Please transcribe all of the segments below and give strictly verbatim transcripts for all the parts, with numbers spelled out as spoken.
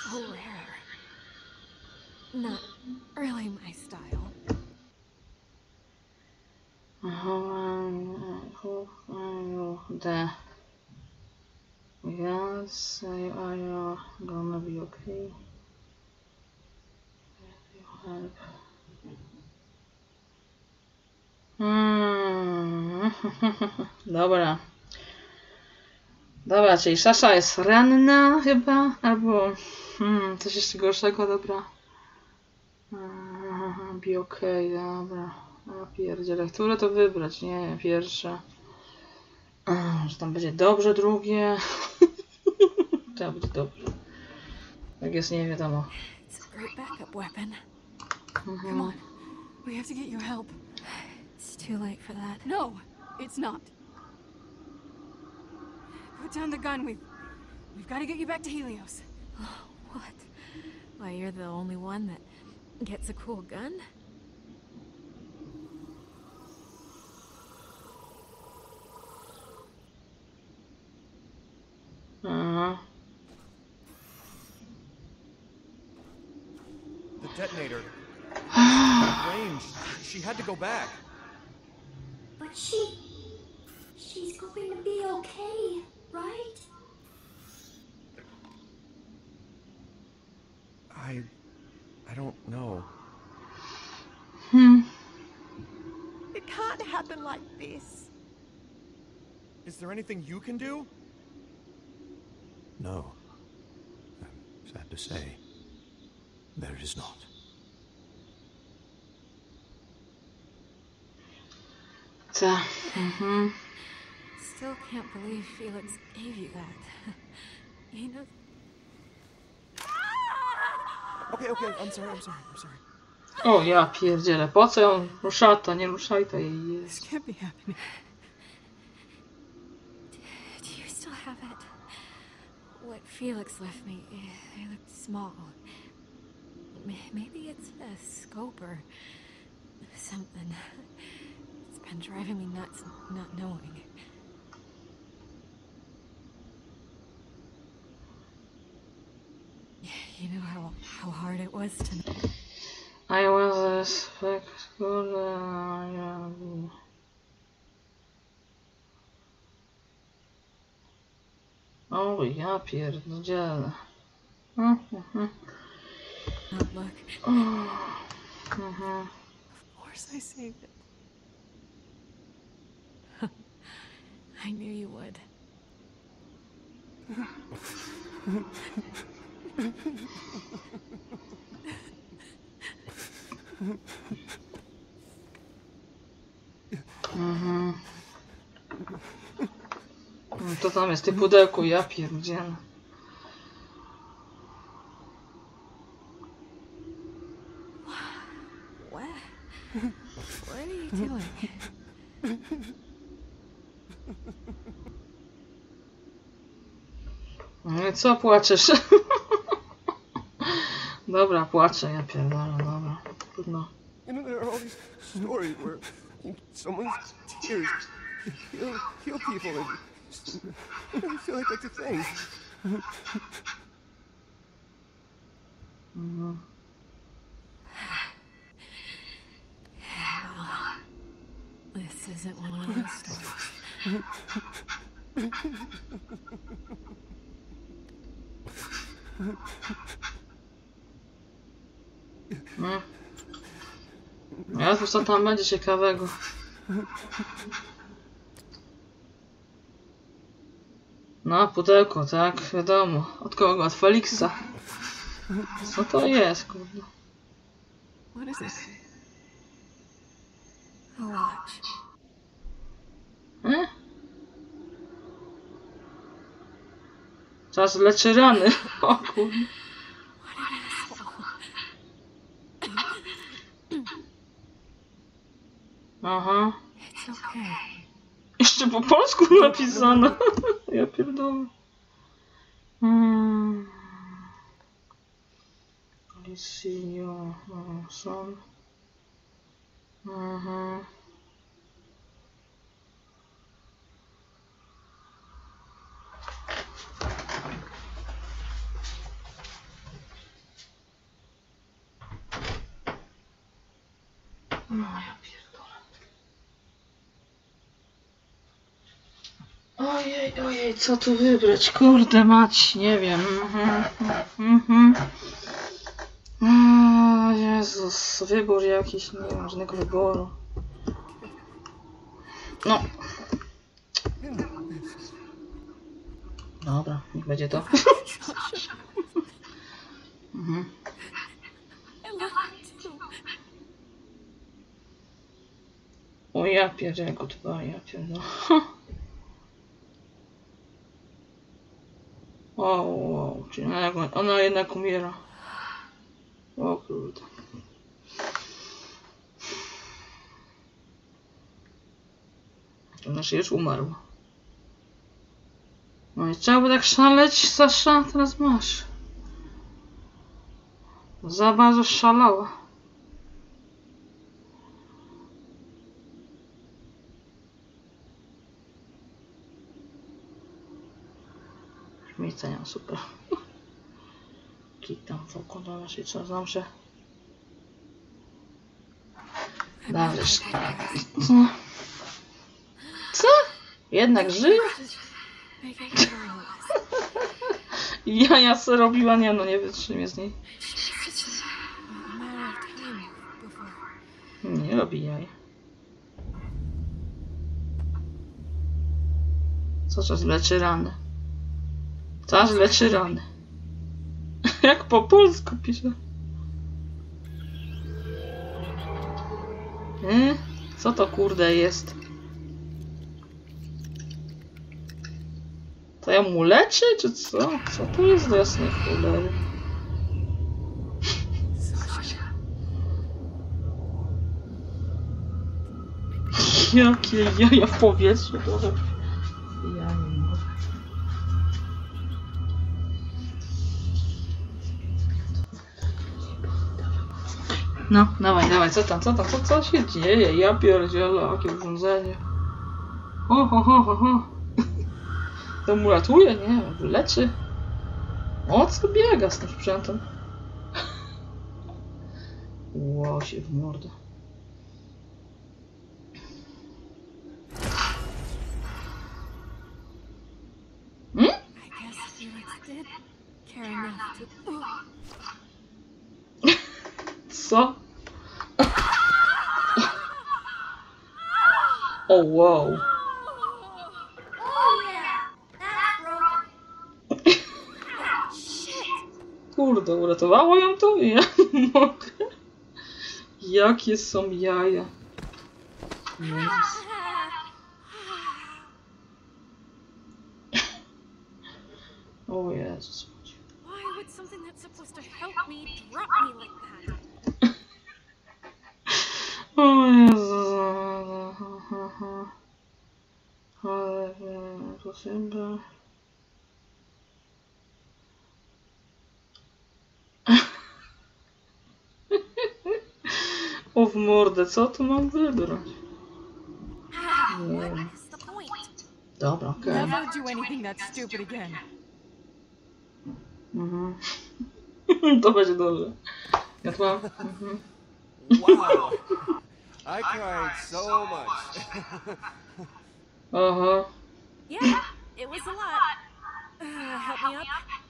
so rare. Not really my style. The yes, are you gonna be okay? Help. Hmm. Dobra. Dobra, czyli Sasha jest ranna chyba, albo hmm, coś jeszcze gorszego, dobra. Hmm, be okay, dobra. A pierdziele, które to wybrać? Nie wiem, pierwsze. Hmm, że tam będzie dobrze, drugie. To będzie dobrze. Tak jest, nie wiadomo. It's a great backup weapon. Mhm. Come on, we have to get your help. It's too late for that. No, it's not. Put down the gun. We've we've got to get you back to Helios. Oh, what? Why, you're the only one that gets a cool gun? Uh-huh. The detonator. Range. She had to go back. But she... she's going to be okay, right? I... I don't know. Hmm. It can't happen like this. Is there anything you can do? No. I'm sad to say, there is not. Ta. Mhm. Still can't believe Felix gave you that. You know... Okay, okay, I'm sorry, I'm sorry, I'm sorry. O, ja pierdzielę, po co ją ruszata, nie ruszaj to jej jest. This can't be happening. Do you still have it? What Felix left me, they looked small. Maybe it's a scope or something. It's been driving me nuts not knowing. You know how how hard it was to... I was a spec school. Uh, o, ja pierdzielę. Mhm. Not look. Mhm. Of course I saved it. I knew you would. Mhm. To tam jest, ty pudełku, ja pierdzielę. What? What are you doing? No i co płaczesz? Dobra, płaczę, ja pierdolę, dobra. Trudno. You know, there are all these stories where someone's tears heal, heal people, and I feel like that's a thing. Mhm. This isn't one of those stories. No. Ja tu co tam będzie ciekawego. No, pudełko, tak, wiadomo. Od kogo? Od Felixa. Co to jest, kurde? What is it? A watch. E? Czas leczy rany. O kurde. Aha. It's okay. Jeszcze po polsku napisane. Ja pierdolę. Hmm. Licio, son. Mhm. No ja pierdolę. Ojej, ojej, co tu wybrać? Kurde mać, nie wiem. Mhm, mhm. O Jezus, wybór jakiś, nie mam żadnego wyboru. No. Dobra, niech będzie to. Mhm. O ja pierdzielę, dwa, ja pierdzielę. O, wow, czyli ona, ona jednak umiera. O kurde. To znaczy już umarł. No i trzeba by tak szaleć, Sasza, teraz masz. Za bardzo szalała. Miejsca nie mam, super. Kit tam wokół, dobra, czyli co, znam się. Dobrze. Co? Co? Jednak żyje? Jaja se robiła, nie no, nie wytrzymię z niej. Nie robi jaj. Co czas leczy rany. Czas leczy rany. Jak po polsku pisze. Hmm? Co to kurde jest? To ja mu leczę, czy co? Co to jest do jasnej cholery? Jakie jaja w powietrzu, Boże. Ja nie mogę. No, dawaj, dawaj, co tam, co tam, co, co się dzieje? Ja pierdzielę, jakie urządzenie. Ho, ho, ho, ho, ho. To mu ratuje? Nie, leczy. O, co biega z tym sprzętem? Ło, się w mordę. Hmm? Co? O, wow. Oh yeah, that's broken. Kurde, uratowało ją to? Ja nie mogę. Jakie są jaja. Jezus. O Jezus. Why would something that's supposed to help me drop me like that? O Jezus. Ale to chyba... O w mordę, co tu mam wybrać? Nie. Dobra, okej. Okay. Never do anything that stupid again. Mhm. To będzie dobrze. Ja tu mam... Mhm. Wow. I cried so much. Aha. Yeah, it was a lot. Uh, help me up.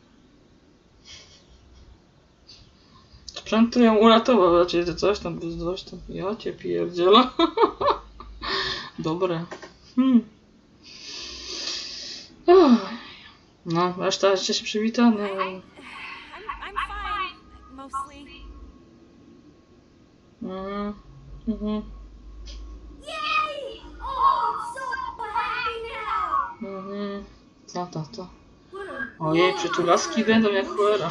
Sprzęt tu ją uratował, raczej to coś tam, coś tam. Ja cię pierdzielę. Dobre. Hmm. Oh. No, reszta jeszcze się przywita? No. I'm, I'm fine, mostly. Mhm. Mhm. Yay! Oh, I'm so happy now. Mhm. Co to, to? Ojej, przytulaski będą jak cholera.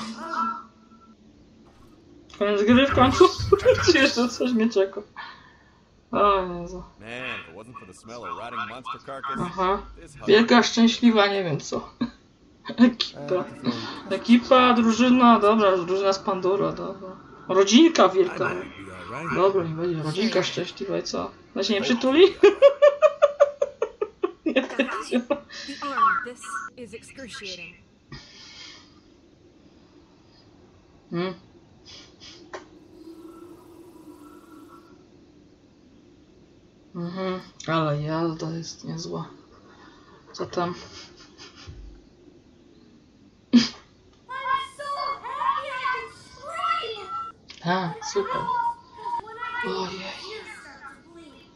Koniec gry w końcu? Czy jeszcze coś mnie czeka? O Jezu. Man, if it wasn't for the smell of rotting monster carcass, Aha. this house- Wielka, szczęśliwa, nie wiem co. Ekipa. Ekipa, drużyna, dobra, drużyna z Pandora, dobra. Rodzinka wielka. Dobra, nie będzie. Rodzinka szczęśliwa i co? No się nie przytuli? Nie będzie. The arm, this is excruciating. Hmm. jazda jest niezła. Co tam? I'm so happy I can scream! A, super. Because when I do, Ojej. my ears start to bleed.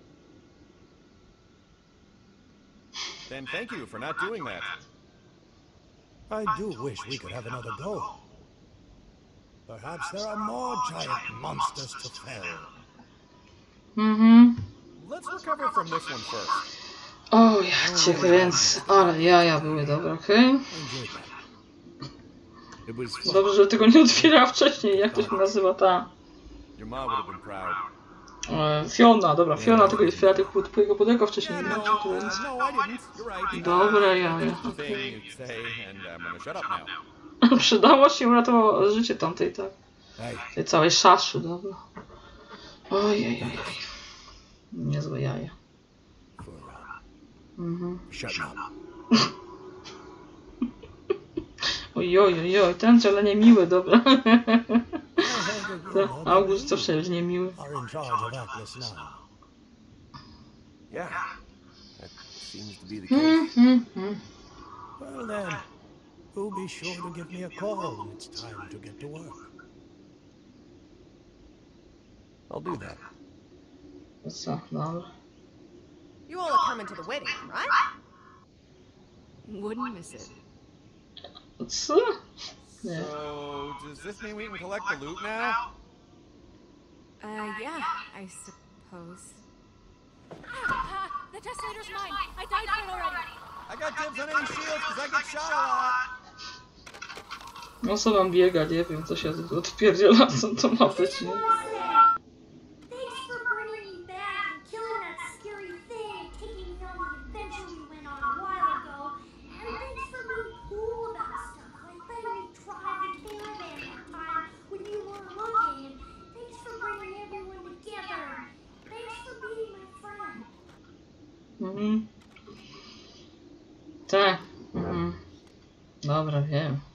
Then thank you for not doing that. I do wish we could have another go. Perhaps there are more giant monsters to fell. Mhm. Let's recover from this one first. O, ja cię kręcę. Ale jaja były dobre, okej? I enjoyed that. It was fun. Dobrze, że tego nie otwierała wcześniej. Jak to się nazywa ta? Your mom would have been proud. E, Fiona, dobra, Fiona tego nie otwiera tych pud- twojego pudełka wcześniej. Yeah, Nie no, wiem, czy to uh, jest. no, I didn't. You're right. Dobre jaja. That's the thing you'd say, and I'm gonna shut up now. Przydało się, uratowało życie tamtej, tak? Hey, Tej całej szaszy, dobra. Ojej, niezłe jaja. for uh, Mhm. shut up. Ojoj, ojoj, ten ciele niemiły, dobra. I heard that you To August zawsze jest niemiły. are in charge of Atlas now. Yeah, that seems to be the case. Mhm, mhm. Well then, do be sure to give me a call when it's time to get to work. I'll do that. To co, dobra. You all are coming to the wedding, right? Wouldn't miss it. Co? Nie. So, does this mean we can collect the loot now? Uh, yeah, I suppose. Ah, the detonator's mine. I died for it already. I got dibs on any shields because I get shot a lot. No co mam biega, nie wiem, co się odpierdziela, co to ma być, nie? Thanks for bringing me back and killing that scary thing and taking me on the adventure we went on a while ago. And thanks for being cool about stuff, like letting me drive the caravan that time when you weren't looking. And thanks for bringing everyone together. Thanks for being my friend. Mhm. Tak. Mhm. Dobra, wiem.